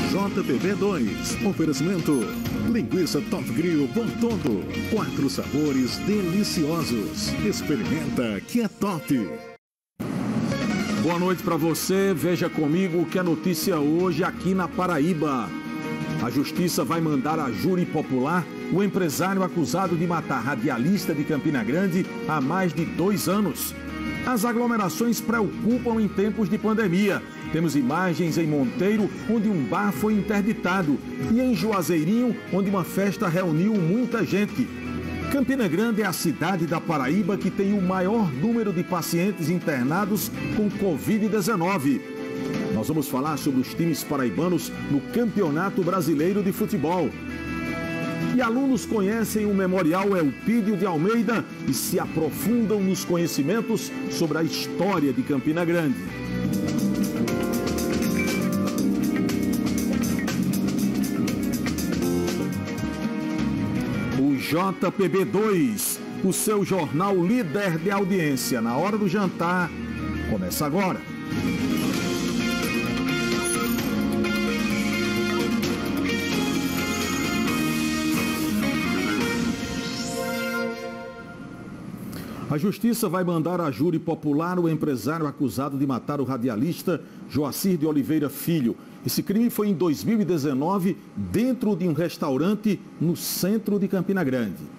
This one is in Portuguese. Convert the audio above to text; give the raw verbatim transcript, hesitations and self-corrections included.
J P B dois. Oferecimento: linguiça Top Grill Bom Todo. Quatro sabores deliciosos. Experimenta que é top. Boa noite para você. Veja comigo o que é notícia hoje aqui na Paraíba. A Justiça vai mandar a júri popular o empresário acusado de matar radialista de Campina Grande há mais de dois anos. As aglomerações preocupam em tempos de pandemia. Temos imagens em Monteiro, onde um bar foi interditado, e em Juazeirinho, onde uma festa reuniu muita gente. Campina Grande é a cidade da Paraíba que tem o maior número de pacientes internados com covid dezenove. Nós vamos falar sobre os times paraibanos no Campeonato Brasileiro de Futebol. E alunos conhecem o Memorial Elpídio de Almeida e se aprofundam nos conhecimentos sobre a história de Campina Grande. O J P B dois, o seu jornal líder de audiência na hora do jantar, começa agora. A Justiça vai mandar a júri popular o empresário acusado de matar o radialista Joacir de Oliveira Filho. Esse crime foi em dois mil e dezenove, dentro de um restaurante no centro de Campina Grande.